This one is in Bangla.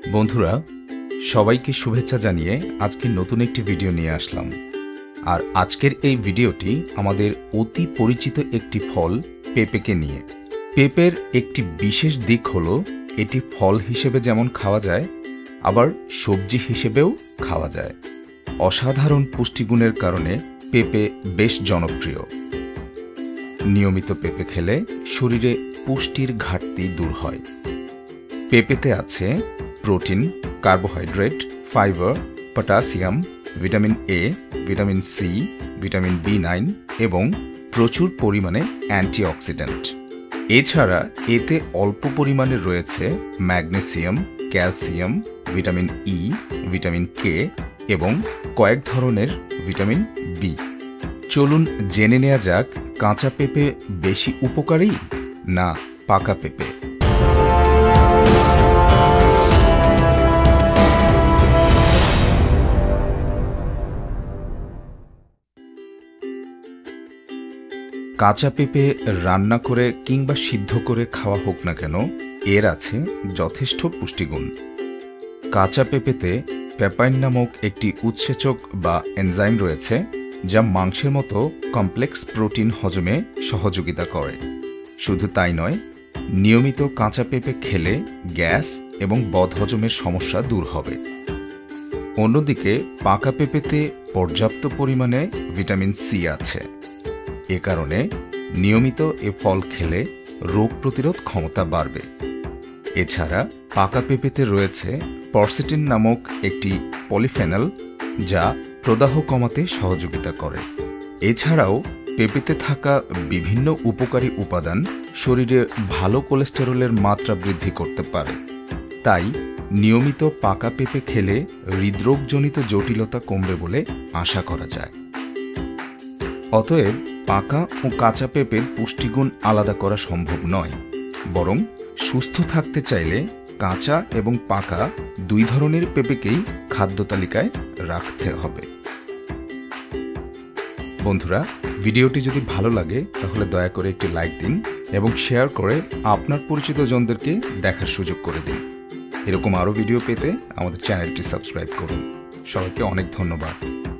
বন্ধুরা সবাইকে শুভেচ্ছা জানিয়ে আজকে নতুন একটি ভিডিও নিয়ে আসলাম। আর আজকের এই ভিডিওটি আমাদের অতি পরিচিত একটি ফল পেঁপেকে নিয়ে। পেঁপের একটি বিশেষ দিক হলো এটি ফল হিসেবে যেমন খাওয়া যায়, আবার সবজি হিসেবেও খাওয়া যায়। অসাধারণ পুষ্টিগুণের কারণে পেঁপে বেশ জনপ্রিয়। নিয়মিত পেঁপে খেলে শরীরে পুষ্টির ঘাটতি দূর হয়। পেঁপেতে আছে protein, carbohydrate, fibre, potassium, vitamin A, vitamin C, vitamin B nine এবং প্রচুর পরিমাণে অ্যান্টিঅক্সিডেন্ট। এছাড়া এতে অল্প পরিমাণে রয়েছে magnesium, calcium, vitamin E, vitamin K এবং কয়েক ধরনের ভিটামিন বি। চলুন জেনে নেওয়া যাক কাঁচা পেঁপে বেশি উপকারী না পাকা পেঁপে। কাঁচা পেঁপে রান্না করে কিংবা সিদ্ধ করে খাওয়া হোক না কেন, এর আছে যথেষ্ট পুষ্টিগুণ। কাঁচা পেঁপেতে প্যাপাইন নামক একটি উৎসেচক বা এনজাইম রয়েছে, যা মাংসের মতো কমপ্লেক্স প্রোটিন হজমে সহযোগিতা করে। শুধু তাই নয়, নিয়মিত কাঁচা পেঁপে খেলে গ্যাস এবং বদহজমের সমস্যা দূর হবে। অন্যদিকে পাকা পেঁপেতে পর্যাপ্ত পরিমাণে ভিটামিন সি আছে। এ কারণে নিয়মিত এ ফল খেলে রোগ প্রতিরোধ ক্ষমতা বাড়বে। এছাড়া পাকা পেঁপেতে রয়েছে পরসিটিন নামক একটি পলিফেনল, যা প্রদাহ কমাতে সহযোগিতা করে। এছাড়াও পেঁপেতে থাকা বিভিন্ন উপকারী উপাদান শরীরে ভালো কোলেস্টেরলের মাত্রা বৃদ্ধি করতে পারে। তাই নিয়মিত পাকা পেঁপে খেলে হৃদরোগজনিত জটিলতা কমবে বলে আশা করা যায়। অতএব পাকা ও কাঁচা পেঁপের পুষ্টিগুণ আলাদা করা সম্ভব নয়, বরং সুস্থ থাকতে চাইলে কাঁচা এবং পাকা দুই ধরনের পেঁপেকেই খাদ্য তালিকায় রাখতে হবে। বন্ধুরা, ভিডিওটি যদি ভালো লাগে তাহলে দয়া করে একটি লাইক দিন এবং শেয়ার করে আপনার পরিচিত জনদেরকে দেখার সুযোগ করে দিন। এরকম আরও ভিডিও পেতে আমাদের চ্যানেলটি সাবস্ক্রাইব করুন। সবাইকে অনেক ধন্যবাদ।